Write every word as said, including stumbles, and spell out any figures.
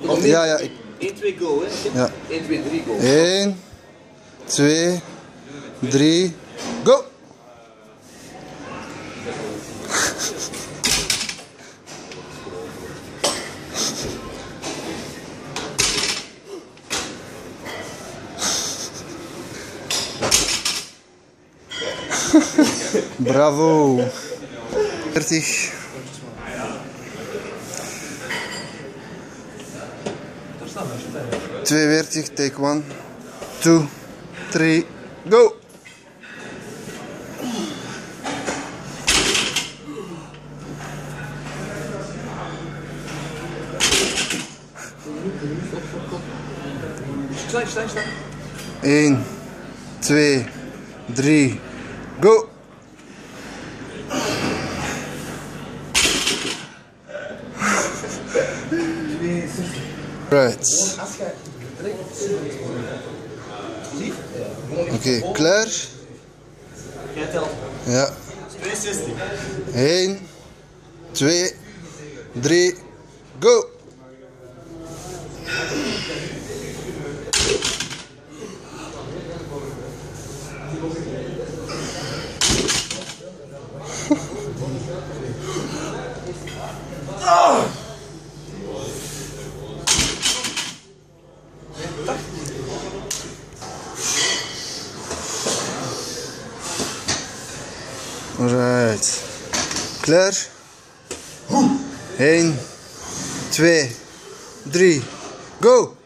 Ja, ja. Ik... één, twee, go, hè? Ja. één, twee, drie, go. één, twee, drie, go! Bravo! dertig. tweeënveertig, take one, two, three, go! Snij, snij, snij. één, twee, drie, go! Right. Oké, okay, klaar? Jij telt. Ja. tweeënzestig. één, twee, drie, go! Alright. Klaar? één, twee, drie, go!